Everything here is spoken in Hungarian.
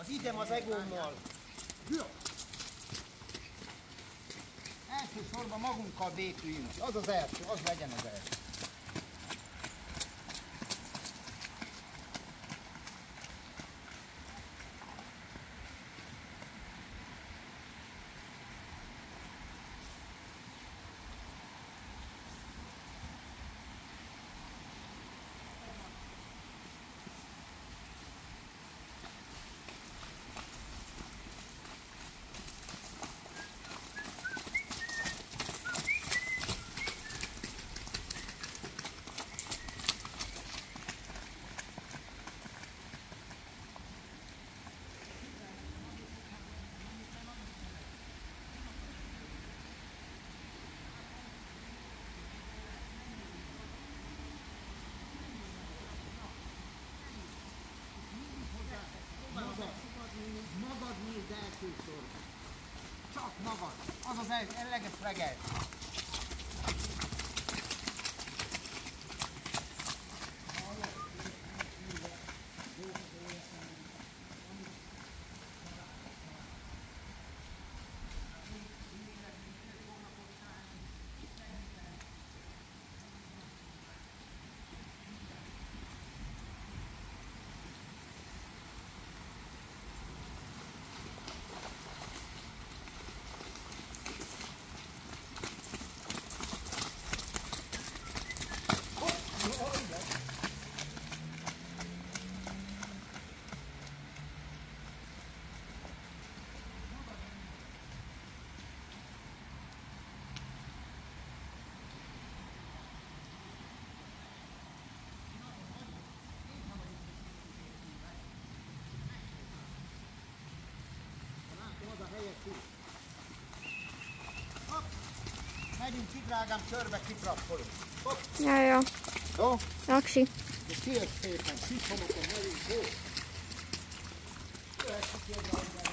Az idem az egómmal. Elsősorban magunkkal béküljünk. Az az első, az legyen az első. Magad nyíld elsősorban. Csak magad. Az az leges. Hopp! Megyünk ki, drágám, körbe kiprappolunk. Hopp! Jaj. Jó? Aksi. Kérlek szépen, kicsomatom, megyünk, jó? Jöhet ki, drágám.